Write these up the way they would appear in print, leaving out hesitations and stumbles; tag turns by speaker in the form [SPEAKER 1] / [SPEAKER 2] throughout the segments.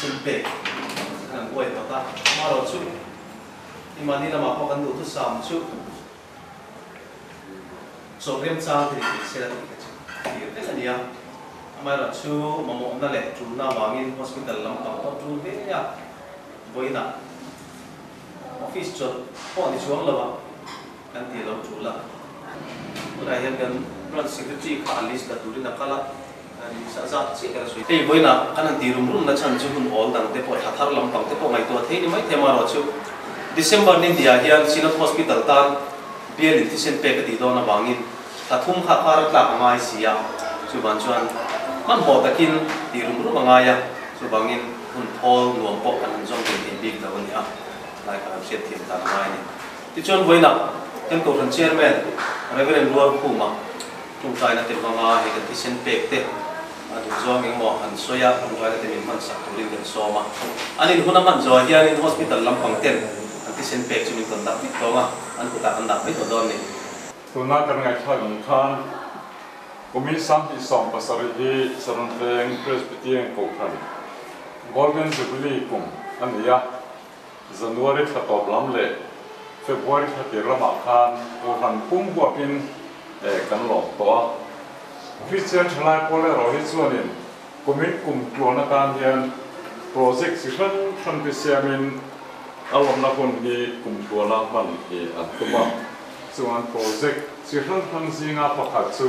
[SPEAKER 1] simpe kan buai ta maro chu imani lama ko kan du tu sam chu so rem chang thi sela ti te ania amara chu mamo na le chu na wangin hospital lam pang to chu ve ya boina office chot po ni chuang lawa kan ti lo chu la rai hian kan brand secretary kha list da turin akala ani sa za chi kara sui ei boina kan ti rum rum na chan chu hun all dang te po thar lam pang te po ngai to thei ni mai thema ro chu December ni dia hian sinat hospital tan bial ti sen pe ka ti do na wangin ta thum kha khar tla ngai sia chu ban chuan man ho takin ti rum rum ngaya chu bangin hun thol nuam po kan jong tin big da wania lai ka set thim ta ngai ni ti chon boina kan ko ran chairman reverend ruar khuma tum tai na te banga he ka ti sen pe te adu zong ing mo han soya tum tai na te min man sak turin kan soma anin huna man zo hian in hospital lampang ten ti sen pe chu min kon da ti to ma an ku ta an da mai to don ni
[SPEAKER 2] tuna kan ngai thai bang khan komi sam ti som pasari hi saron reng presbyterian ko khan golden jubilee kum ania January khatop lam le February khatir lama khan ko han pum bo pin kan lo to Christian thlai pole ro hi chuanin komi kum tuana kan hian project sihan than pe siamin alom na kon hi kum tuana man hi atuma chuan project sihan than zinga pakhat chu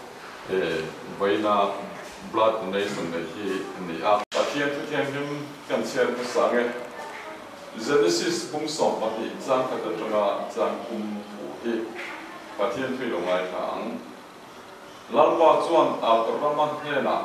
[SPEAKER 2] vaina blood donation ne hi ni a pathian thu thiam him kan chen ka sange Genesis bung som pa hi chang ka tanga chang kum hi pathian thui longai thang lalpa chuan Abraham hena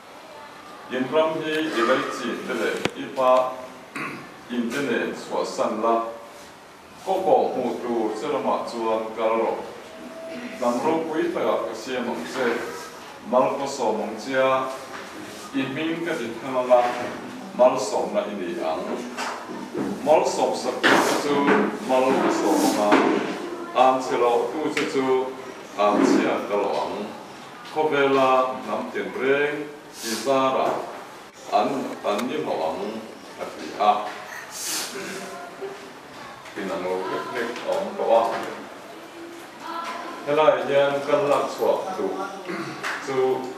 [SPEAKER 2] inram hi ilai chi tele ipa internet so san la ko ko hu tu selama chuan kalro namro pui ta ka siam ang se mal ko so mong chia iming ka di thanala mal som na ini ang mal som sa chu mal ko so ma an chelo tu chu an chia kalong ko vela nam tien reng izara an ni hawang ati a pinango nek om kawa hela yan kalak swa tu chu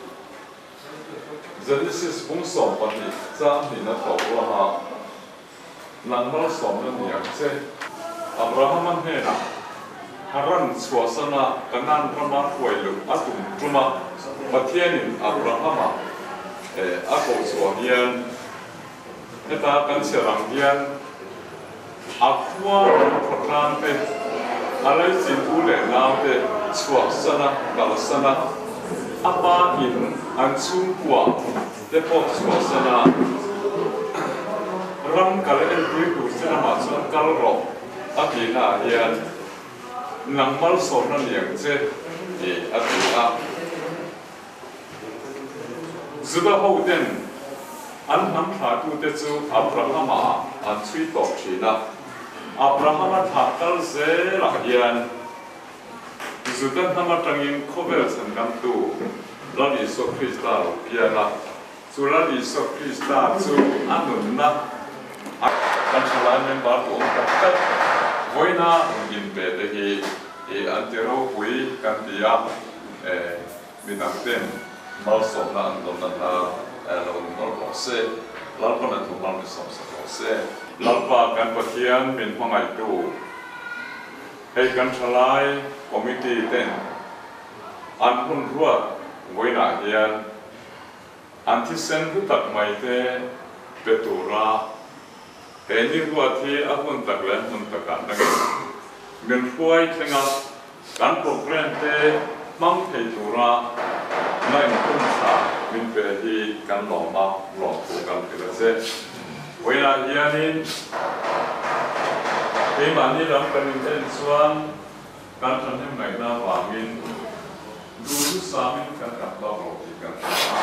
[SPEAKER 2] Genesis bung som pa ni cha ni na thaw la ha nang mal som na ni ang che Abraham an he na haran swa sana kanan rama khoi lu atum truma pathianin Abraham a ko swa hian heta kan serang hian akwa program pe alai sin ule na te swa sana kal sana apa in an chung kwa te po swa sana ram kal en pui ku sana ma chuan kal ro akina hian nangmal so na liang che atia zuba ho den an ham tha tu te chu Abraham an chui to thina Abraham tha kal ze la hian zudan hama tangin khovel san kam tu lani so Krista piana chu lani so Krista chu anun na kan chalai member to ta voina in be de hi antero hui kan dia minakten mal som na an don na lon ko se lalpa na tu mal som sa ko se lalpa kan pathian min pangai tu hei kan thalai committee ten an hun ruat voina hian anti sen hu tak mai te petura ni ruat hi a hun tak len hun tak an na min huai thenga kan program te mang thei tura nai kun sa min pe hi kan lo ma lo ko kan pe se voina hianin hei mani ram kan in chuan kan than hem ngai na wangin du samin kan ka ba ro ti kan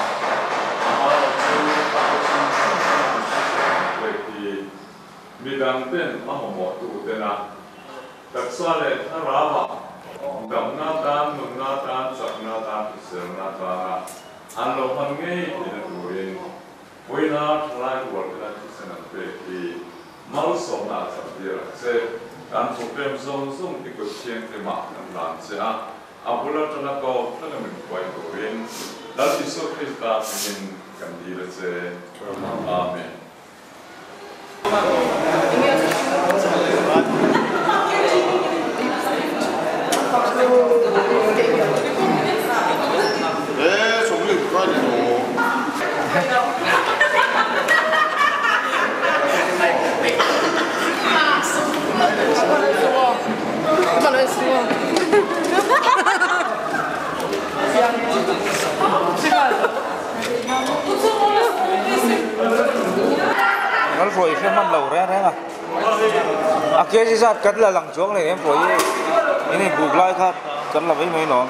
[SPEAKER 2] midang ten mo tu tena taksale tharama damna tan munna tan sakna tan serna tan an lo han nge in tuin voina thlai wor sen pe ki mal som na sa dia se kan program zone zone ti ko chen te ma nan se a abula tana ko tana min kwai ko rin da ti so Krista min kan dire se amen.
[SPEAKER 3] 정리 불안해요.
[SPEAKER 4] nó rồi xem mâm lẩu ra đấy mà à kia thì sao cắt là lằng chuông này em phổi cái này buộc lại khác cắt là với mấy nó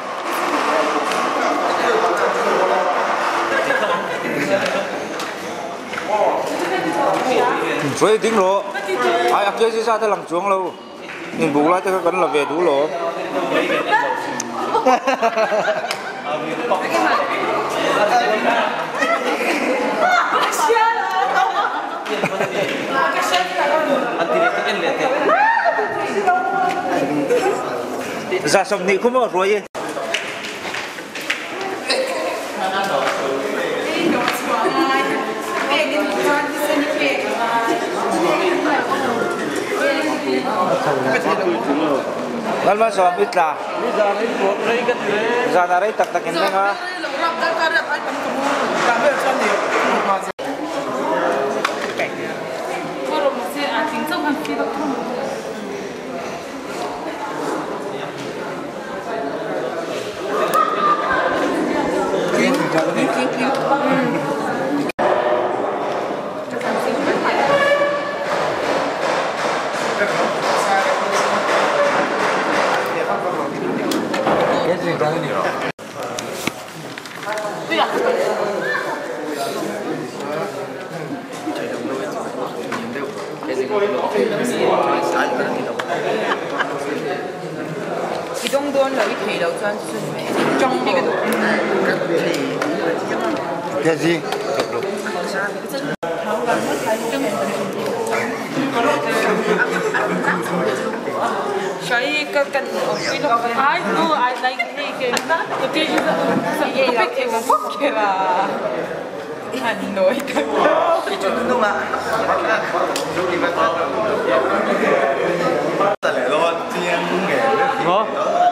[SPEAKER 4] rồi tính rồi ai kia thì sao thế lằng chuông đâu nhìn buộc lại thế cắt là về đủ rồi ra xong thì không có rồi gì Lan mas so ít là ra đây tắc tắc cái này ha
[SPEAKER 5] 이 정도는 여기 개인적으로 수준이네. 정비가
[SPEAKER 3] 돼지.
[SPEAKER 5] 저희 kan I know I like it. Okay, okay, okay lah. Hanoi kan.
[SPEAKER 3] Itu dulu mak. Lewat tiang
[SPEAKER 4] nó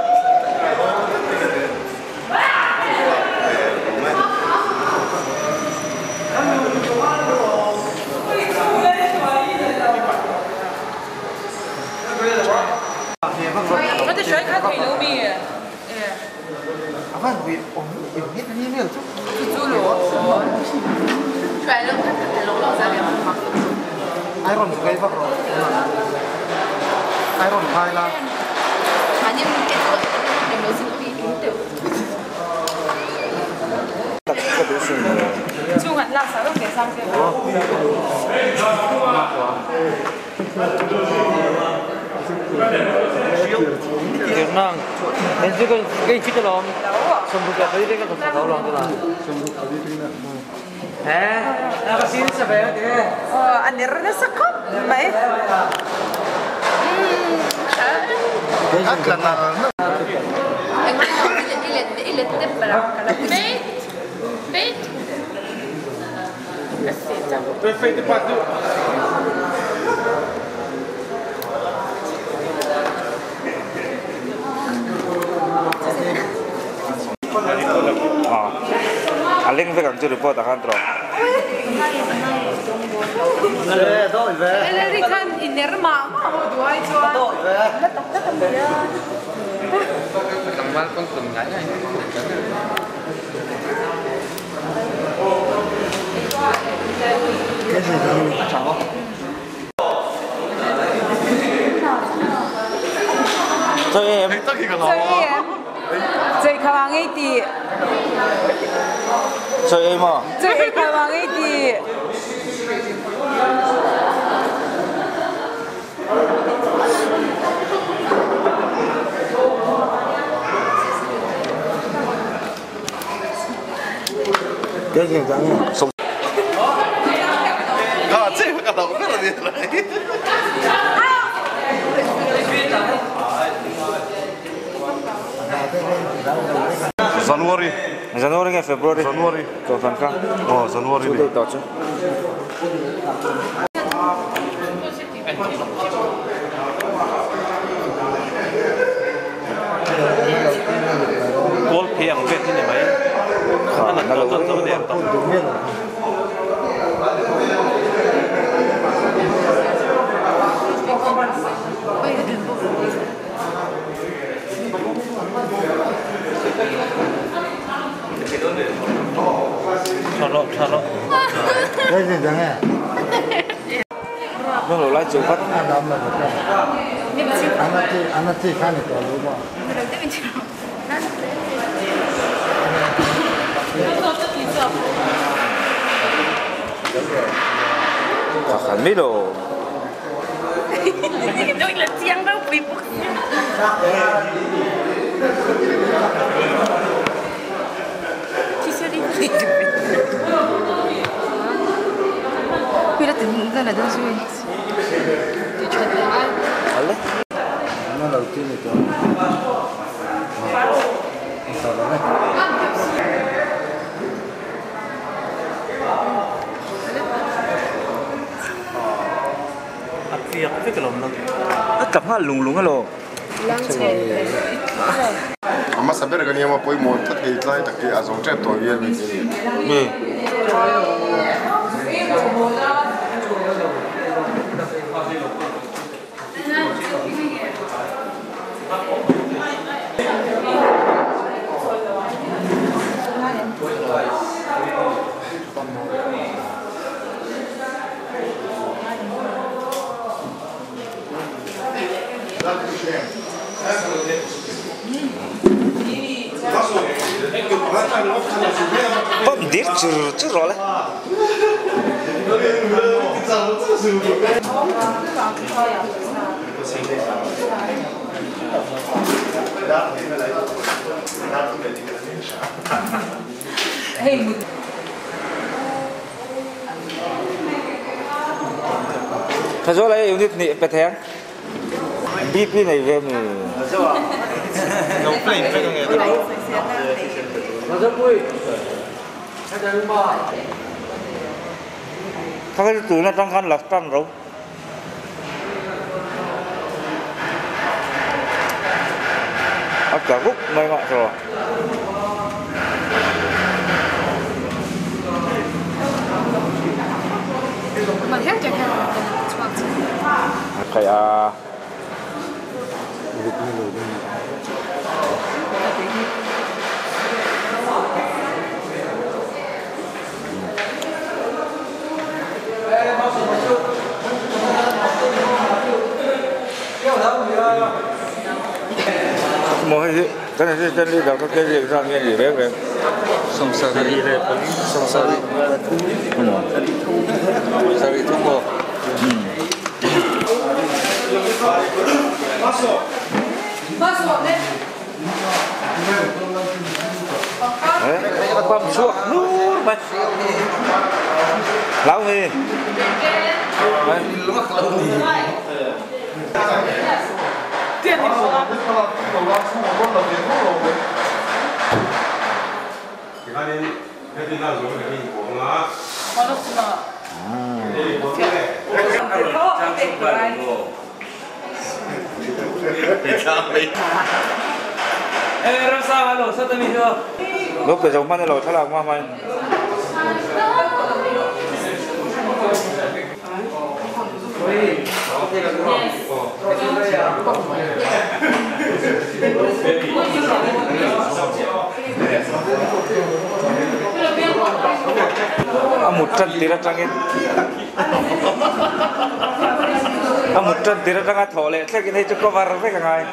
[SPEAKER 5] Nó sẽ khác thủy lũ bì à?
[SPEAKER 3] Apa biết như thế nào chứ?
[SPEAKER 5] Chú lỗ. Xoài lông thật là lỗ lỗ ra biển hoặc.
[SPEAKER 3] Iron juga iba bro. Iron khai là.
[SPEAKER 5] 아니면 깨끗. 이거 스피 인데.
[SPEAKER 4] tắc cái đồ sườn
[SPEAKER 5] Chú ngặt lạc sao để sang xem.
[SPEAKER 4] kiểu năng nên chứ cái chít lom xong rồi cái đấy cái còn sáu lom thế nào hả nó xin sao vậy thế
[SPEAKER 5] anh ấy rất sắc khóc mấy.
[SPEAKER 3] At là
[SPEAKER 5] Ile tempera. Bait.
[SPEAKER 2] Perfeito para tu.
[SPEAKER 4] Aling với càng chưa được po ta khăn rồi
[SPEAKER 3] Thôi về.
[SPEAKER 5] Ele đi khăn iner mà hồ đuôi cho. Nó tập rất là nhiều.
[SPEAKER 4] thằng con từng gái này
[SPEAKER 3] Cái gì đâu? Cháu.
[SPEAKER 4] cho em
[SPEAKER 5] 저희 저희 가방에 있디.
[SPEAKER 4] cho em à
[SPEAKER 5] 저희 가방에 있디.
[SPEAKER 3] Cái gì chẳng.
[SPEAKER 1] 같이
[SPEAKER 2] January.
[SPEAKER 4] January hay February.
[SPEAKER 2] January.
[SPEAKER 4] Kau kan kah?
[SPEAKER 2] Oh, January.
[SPEAKER 4] Sudah tahu tu.
[SPEAKER 1] Gold pay ang vet ini bay. Anak kau tu dia tahu. Chalo.
[SPEAKER 3] Đây là gì nghe?
[SPEAKER 4] Nó lại chịu phát.
[SPEAKER 3] Anh chị khăn thì có đúng không?
[SPEAKER 4] Khẩn biết đồ.
[SPEAKER 5] Đôi là chiang đâu bị bực. Chị sẽ đi. Bây giờ tính ra là đâu rồi? Chị chuẩn bị ai?
[SPEAKER 4] Alé.
[SPEAKER 3] Nó đầu tiên thì có. Sao đó đấy?
[SPEAKER 1] Việc cái cái lồng nó.
[SPEAKER 4] Cặp hoa lùng alo.
[SPEAKER 5] Lang chè.
[SPEAKER 6] Amma saber gani ama poi mo tat ke tlai tak ke azong trap to yer me
[SPEAKER 4] Ừ. Bấm điếc chứ rồi đấy. Thật ra là unit này phải thế. BP này về mình.
[SPEAKER 1] Nó play phải cái nghe.
[SPEAKER 4] Các cái từ nó đang ăn là trăng rồi. Cả gốc mày ngọ rồi.
[SPEAKER 5] Mà hết chẳng hạn.
[SPEAKER 4] Kayak mau gì cái này chân đi đâu có cái gì ra nghe gì đấy về
[SPEAKER 2] Song sari le pali. Song sari. Sari tu mo.
[SPEAKER 4] Bấm xuống luôn mày lão gì
[SPEAKER 5] Tiền thì có.
[SPEAKER 4] lúc cái giống mana lo thay lòng mày một trận tira trăng một trận tira trăng thổ lệ thế cái này cho có vào với cả ngày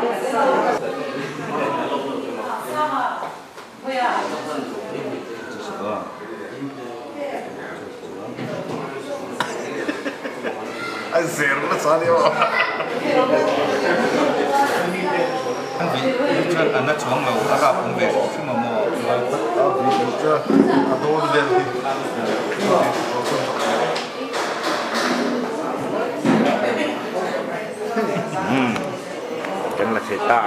[SPEAKER 6] Ai zero na sali mo.
[SPEAKER 7] Anh nó chọn màu các bạn cũng về khi mà mò
[SPEAKER 6] Adon del.
[SPEAKER 4] thể ta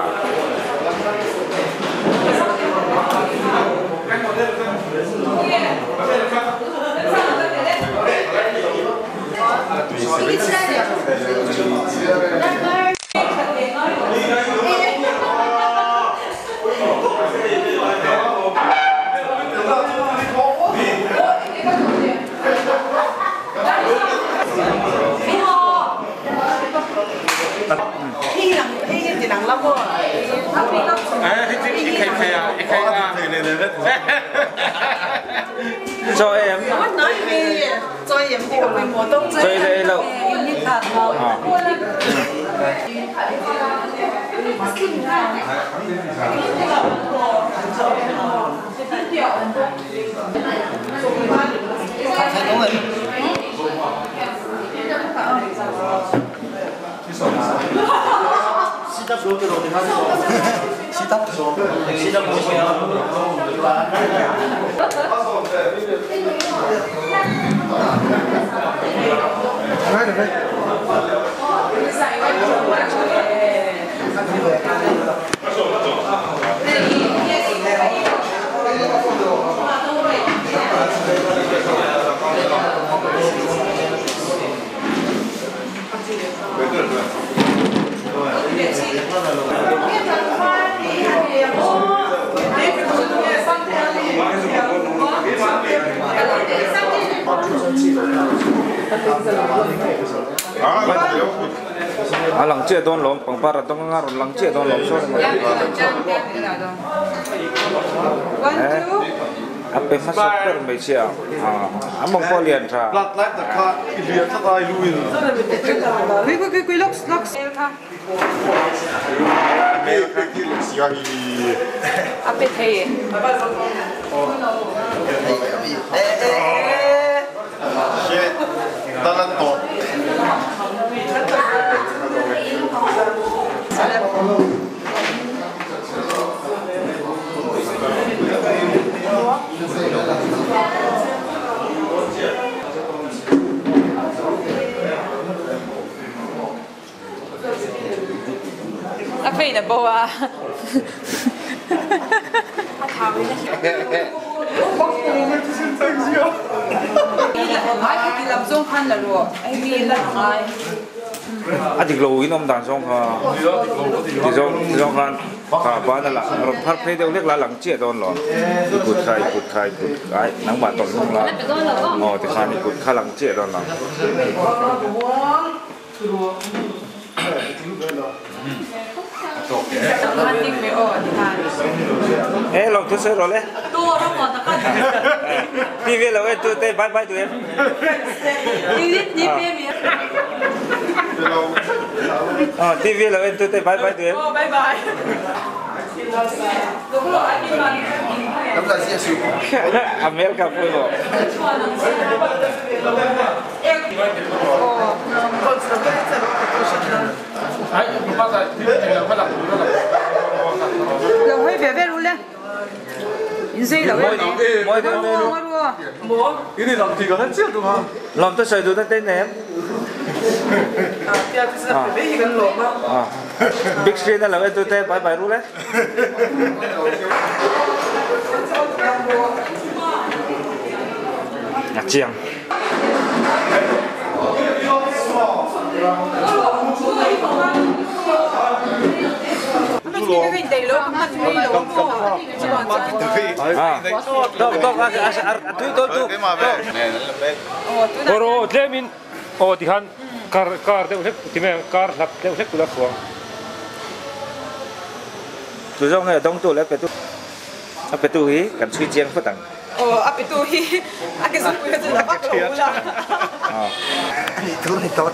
[SPEAKER 3] chỉ nặng lắm rồi.
[SPEAKER 4] cho em
[SPEAKER 3] Nói về cho em thì có mùa đông
[SPEAKER 4] cho đây lâu
[SPEAKER 1] 시작 그렇게 어디 하세요? 시작 보세요.
[SPEAKER 4] Lang chia don lom pang para tong ngar lang chia don lom so ape masuk per mesia among polian tra
[SPEAKER 1] Plat lát là kha liệt thật ai lui.
[SPEAKER 5] Quy lốc
[SPEAKER 6] Mẹ cái kia là xíu hi.
[SPEAKER 5] Ape thế.
[SPEAKER 6] Shit. Talan to.
[SPEAKER 5] Ape na boa. Ai làm giống khăn là luôn, ai mi là ai.
[SPEAKER 4] adik lo inom dan song kha di song khan kha ba na la rom phar phei deu lek la lang chia don lo kut khai ai nang ba ton long la ngo te khan kut kha lang chia don la
[SPEAKER 5] Hunting me on han.
[SPEAKER 4] lo tu se ro le
[SPEAKER 5] Tua nó còn ta cắt.
[SPEAKER 4] ti ve lo tu te bye bye tu em
[SPEAKER 5] Đi về mi.
[SPEAKER 4] ti ve lo tu te bye bye tu em
[SPEAKER 5] Oh bye bye. Đúng rồi anh đi mà.
[SPEAKER 6] Nắm ra xíu xíu.
[SPEAKER 4] America pu lo
[SPEAKER 5] Lâu hơi về về luôn lên. In sei lâu.
[SPEAKER 4] moi de
[SPEAKER 5] Mua.
[SPEAKER 1] Cái này làm gì có hết chiếc đúng không?
[SPEAKER 4] lom ta sai du ta tên em
[SPEAKER 3] Thì sẽ phải biết gần lộn không?
[SPEAKER 4] big screen là lo tu te bye bye ru le nhạc chiang
[SPEAKER 5] Cái đầy lớn mặt đi lớn không? Chỉ còn
[SPEAKER 4] Dok tu
[SPEAKER 8] Oro Lemin o tihan kar de ulek time kar lak de ulek kulak ko.
[SPEAKER 4] tu jong he dong tu le pe tu hi kan chui chiang pha tang
[SPEAKER 5] Ape tu hi. Cái số bây giờ là bắt đầu là.
[SPEAKER 3] Itu ni tot.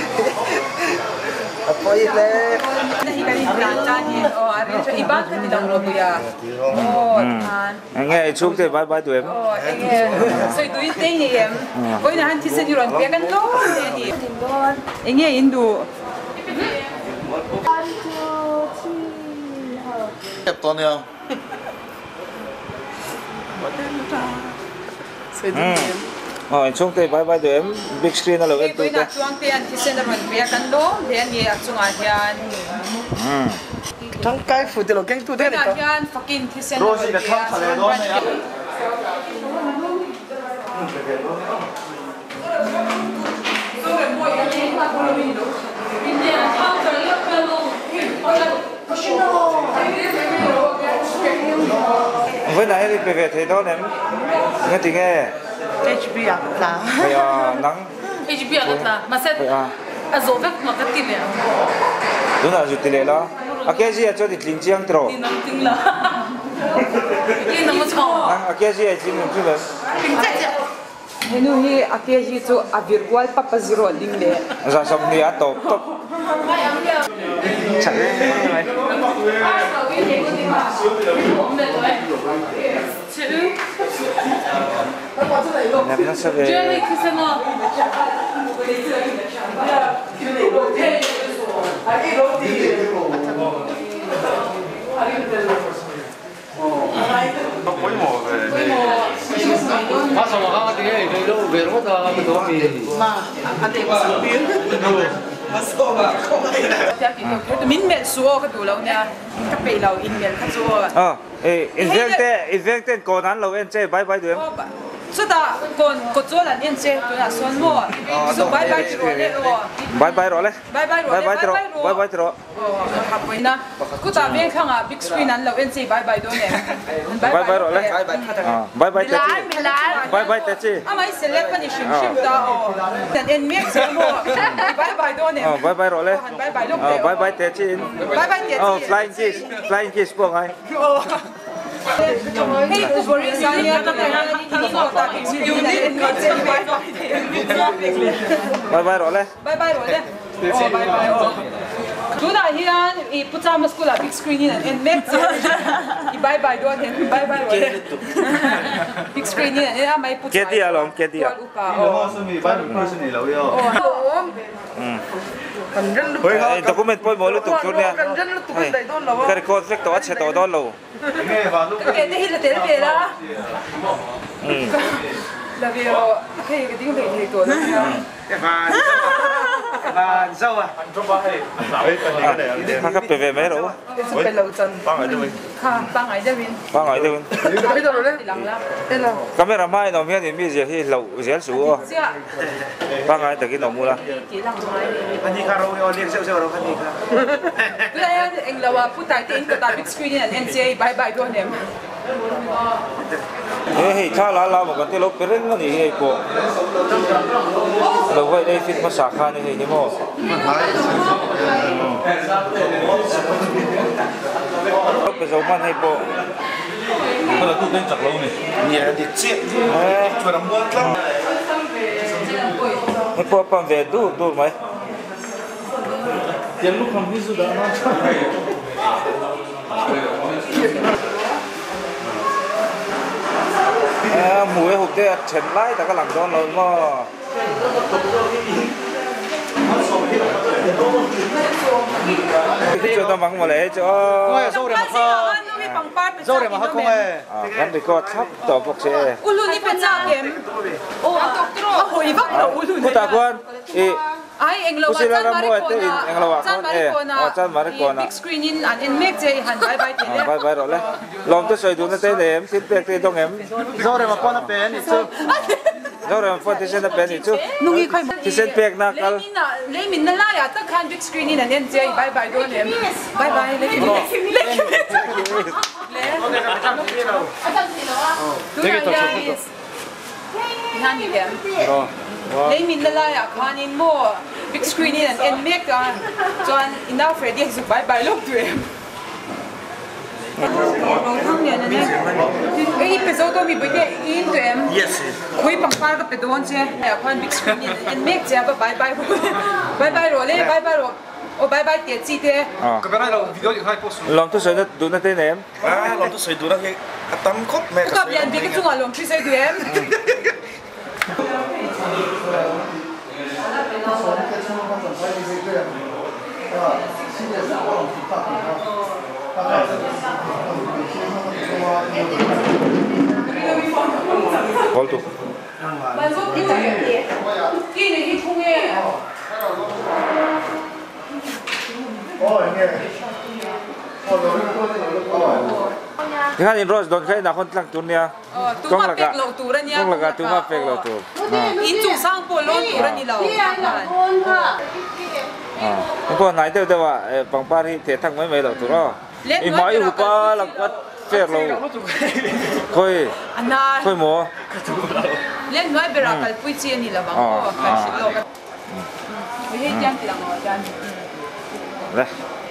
[SPEAKER 3] Apa ini?
[SPEAKER 5] Nahi kali belajar ni. Ari tu iban kan di dalam lobi ya. Tan.
[SPEAKER 4] nghe chung te bye bye tu em
[SPEAKER 5] Nghe. Soi tu ini ni em. Kau ni hanti sendiri orang biarkan lo ni. Nghe Indo.
[SPEAKER 6] Đẹp to nè.
[SPEAKER 5] Soi tu em.
[SPEAKER 4] chung te bye bye tu em big screen là lo tu
[SPEAKER 5] Kau
[SPEAKER 4] te
[SPEAKER 5] nak cuang te hanti sendiri orang biarkan lo. Dia ni acung aja ni.
[SPEAKER 3] Thằng cái phụ thì lo keng tu thế
[SPEAKER 5] Bên
[SPEAKER 3] này.
[SPEAKER 5] Hian fucking thi sen.
[SPEAKER 3] Rosie cái thằng thằng này đó này.
[SPEAKER 4] với nãy đi về thế đó em nghe tiếng nghe
[SPEAKER 3] HB à là.
[SPEAKER 4] bây giờ nắng
[SPEAKER 5] HB là mà sẽ
[SPEAKER 4] bây giờ
[SPEAKER 5] rồi vek mà cái tiền này.
[SPEAKER 4] đúng là rụt tiền đó à cái gì cho thì linh chiang trâu
[SPEAKER 5] Tiền nằm tiền là. Tiền nằm chong.
[SPEAKER 4] à cái gì chỉ mình chứ lên
[SPEAKER 5] Tiền chắc chắc. Henu hi akia hi chu a virtual papa zero ding le.
[SPEAKER 4] ra xong đi top top
[SPEAKER 3] Chẳng đấy.
[SPEAKER 4] em nó sẽ về
[SPEAKER 2] Quấy mồ về
[SPEAKER 7] Mà sao mà các cái này đâu về nó có cái đó thì
[SPEAKER 3] Mà anh em có biến. Mà sao mà không ai này.
[SPEAKER 5] Min mel suo ka tu lo nya. Ka pe lo in mel ka suo.
[SPEAKER 4] invest còn ăn lâu em chơi bye bye được em
[SPEAKER 5] So da kon zo la nien che tu na son mo. So bye bye ro le o.
[SPEAKER 4] bye bye rồi đấy
[SPEAKER 5] Bye bye ro.
[SPEAKER 4] bye bye rồi bye bye rồi
[SPEAKER 5] Ha po na. Ku ta ve khang a big screen an lo en che bye bye do ne.
[SPEAKER 4] bye bye rồi đấy bye bye tết bye bye tết chi
[SPEAKER 5] Amai select pani shim shim da o. Ten en mek se mo. Bye bye do ne.
[SPEAKER 4] bye bye rồi đấy
[SPEAKER 5] Bye bye lo.
[SPEAKER 4] bye bye tết chi
[SPEAKER 5] Bye bye te.
[SPEAKER 4] flying kiss po ngay
[SPEAKER 5] Hey, Ubori Zania ka na ni mo ta big screen an en mek che bye bye.
[SPEAKER 4] bye bye rồi đấy
[SPEAKER 5] Bye bye rồi đấy. Oh, bye bye. Oh. Tu na hian I puta maskula big screen in and met. I bye bye do hen bye bye rồi đấy. Big screen in and mai puta.
[SPEAKER 4] Kết đi à lòng, kết đi à.
[SPEAKER 1] Nó sẽ bị bán person này lâu rồi.
[SPEAKER 3] Cần rất lúc.
[SPEAKER 4] document point mỗi lúc tục chút nha
[SPEAKER 3] Cần rất lúc tụi đầy đôn lâu.
[SPEAKER 4] cái record vector to chết to đó lâu
[SPEAKER 1] Nghe vào lúc
[SPEAKER 5] Cái này là thế là là vì cái tiếng Việt thì tuổi
[SPEAKER 3] Và dâu à.
[SPEAKER 4] khác khác về mấy đâu
[SPEAKER 3] Phải lâu chân.
[SPEAKER 1] băng ở đây mình.
[SPEAKER 5] ha bang ai đây mình
[SPEAKER 4] bang hỏi đâu
[SPEAKER 3] Bây giờ rồi đấy.
[SPEAKER 5] lặng lắm
[SPEAKER 3] Đây là.
[SPEAKER 4] camera mai nó miếng thì mi gì thì lâu dễ số
[SPEAKER 5] chưa
[SPEAKER 4] bang ai từ cái nó mua là
[SPEAKER 5] chỉ lặng mai
[SPEAKER 3] Anh đi caro yo liên sâu sâu đâu anh đi cả.
[SPEAKER 5] cái này anh là puta tiếng của ta big screen and NCA bye bye do nem
[SPEAKER 4] hey cha la một cái lốp peren nó thì hey po lâu vậy đây fit mà sạc khan thì như mò lốp cái dấu man hay po
[SPEAKER 1] Bây giờ tôi lên chặt lâu này. Nhà thì chết. Phải làm muôn lắm.
[SPEAKER 4] hay po pam về đủ mấy
[SPEAKER 1] Tiền lúc không biết gì đó nó.
[SPEAKER 4] mũi hụt thế chén lái ta cái làm đó rồi mà cái chỗ ta mắng mà lấy cho
[SPEAKER 3] Dâu để mà không ai.
[SPEAKER 4] cái này có thắp tổ phục xe
[SPEAKER 5] Ulu ni penja kem. Oh, doktor. Hoi vak lo ulu ni.
[SPEAKER 4] cô ta quan
[SPEAKER 5] Ai anh lâu
[SPEAKER 4] cô xin ra
[SPEAKER 5] chân
[SPEAKER 4] mua cái anh lâu chân mà con
[SPEAKER 5] big screen in an in make chơi hẳn bye bye tiền
[SPEAKER 4] bye bye rồi đấy lòng tôi soi đun cái này em xin bẹt cái đông em
[SPEAKER 3] Dâu để mà con nó bé này chứ.
[SPEAKER 4] rồi em phân thì xin nó bẹt chứ
[SPEAKER 5] Nungi khai
[SPEAKER 4] thì xin bẹt na cái
[SPEAKER 5] lấy mình na la ya ta khan big screen in an in chơi bye bye do nem. Bye bye lấy mình. Lấy cái gì Hàn đi em. Lấy mình na la ya khan in mo big screen in an in make ka. Chuan enough ready zu bye bye lúc tu em. Không nhận anh cái episode đó mình bây giờ in tụi em khui bằng pha cái pedon chứ là quan big screen in make chứ bye bye bye bye rồi lên bye bye rồi bye bye tiệt chi thế
[SPEAKER 1] Cái bên này là video thì hai post.
[SPEAKER 4] lòng tôi soi nó đun cái này em
[SPEAKER 1] Lòng tôi soi đun cái tấm cốt mẹ.
[SPEAKER 5] cái cặp nhận biết cái chung ở lòng chơi tụi em
[SPEAKER 4] Hold to.
[SPEAKER 5] Bạn giúp cái này thì không nghe
[SPEAKER 4] ที่ข้าอินโรสโดนใครนักคนตั้งจุนเนี่ย
[SPEAKER 5] tu ma pek lo tu ra nia
[SPEAKER 4] ต้องละกาตัวมาเฟกเราตัว
[SPEAKER 5] in chu sang po lo tu ra ni lo
[SPEAKER 4] พวกไหนเดี๋ยวว่าบางป้าที่เททั้งไม่เราตัวเราอีหมออยู่ป้าเราก็เฟกเราค่อยหมอ
[SPEAKER 5] len noi bera kal pui chi ni la bang ko ka shi lo ka ye jam ti lang jan
[SPEAKER 4] เลย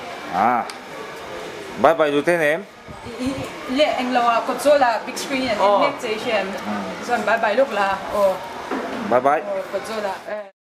[SPEAKER 4] บายบายดูเท่เนี่ย
[SPEAKER 5] le eng lo ko zo la big screen and next station so bye bye look la o
[SPEAKER 4] บายบาย
[SPEAKER 5] ko zo la